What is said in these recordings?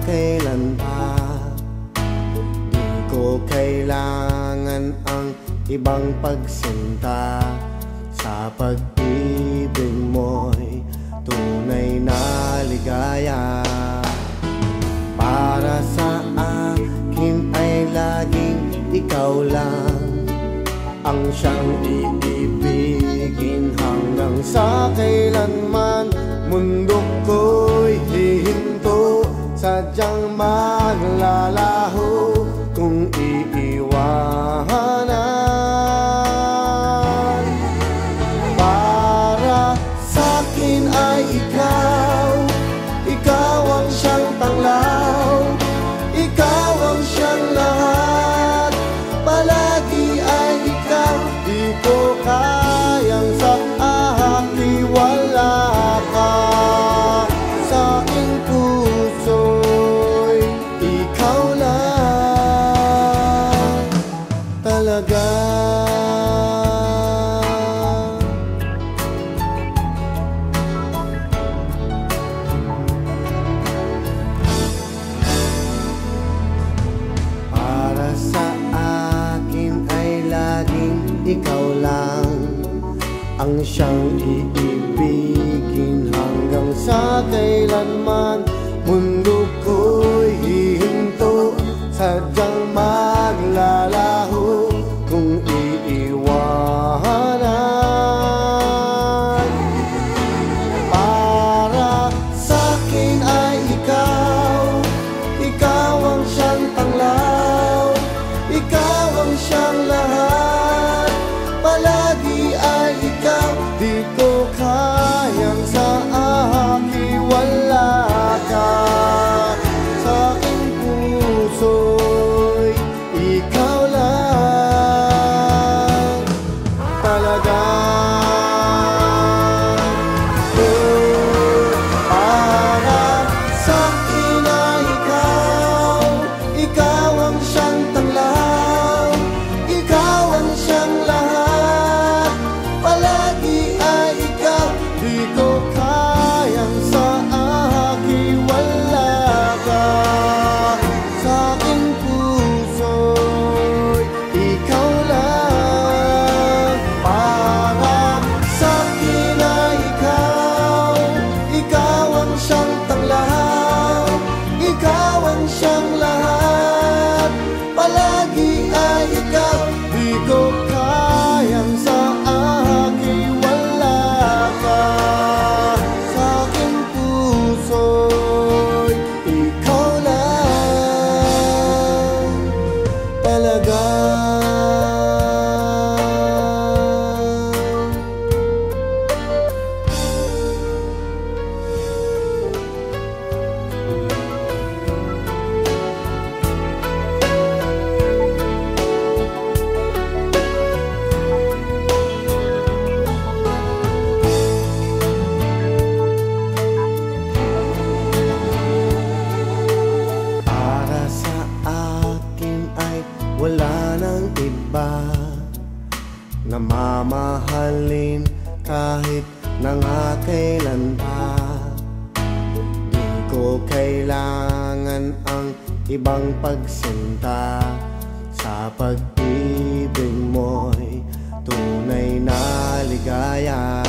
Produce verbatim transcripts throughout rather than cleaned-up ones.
kailan pa. Di ko kailangan ang ibang pagsinta. Sa pag-ibig mo'y tunay na ligaya. Para sa akin ay laging ikaw lang ang siyang iibigin hanggang sa kailanman. Mundo ko'y hihinto, sadyang maglalaho kung iiwanan. Para sa'kin ay ikaw, ikaw ang siyang tanglaw, ikaw ang siyang lahat. Palagi ay ikaw, di ko kayang sa akin wala ka. Sa aking puso'y ikaw lang talaga. Para sa akin ay laging ikaw lang ang siyang iibigin hanggang sa kailanman. Mundo ko'y hihinto, sadyang maglalaho kung iiwanan. Para sa'kin ay ikaw, ikaw ang siyang tanglaw, ikaw ang siyang lahat. Palagi ay ikaw, di ko kayang sa akin wala ka. Sa aking puso'y ikaw lang talaga. Oh, para sa'kin ay ikaw, ikaw ang siyang tanglaw, ikaw ang siyang lahat. Palagi ay ikaw, di ko kayang sa akin wala ka. Sa aking puso'y ikaw lang. Para sa'kin ay ikaw, ikaw ang siyang tanglaw, ikaw ang siyang lahat. Palagi ay ikaw, di ko kayang sa akin wala ka. Sa aking puso'y ikaw lang talaga. Para sa akin ay wala nang iba na mamahalin kahit na nga kailan pa. Di ko kailangan ang ibang pagsinta. Sa pag-ibig mo'y tunay na ligaya.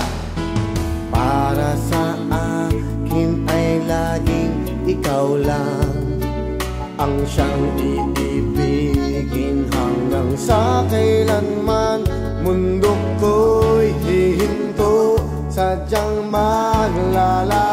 Para sa akin ay laging ikaw lang ang siyang iibigin hanggang sa kailanman. Mundo ko'y hihinto, sadyang maglalaho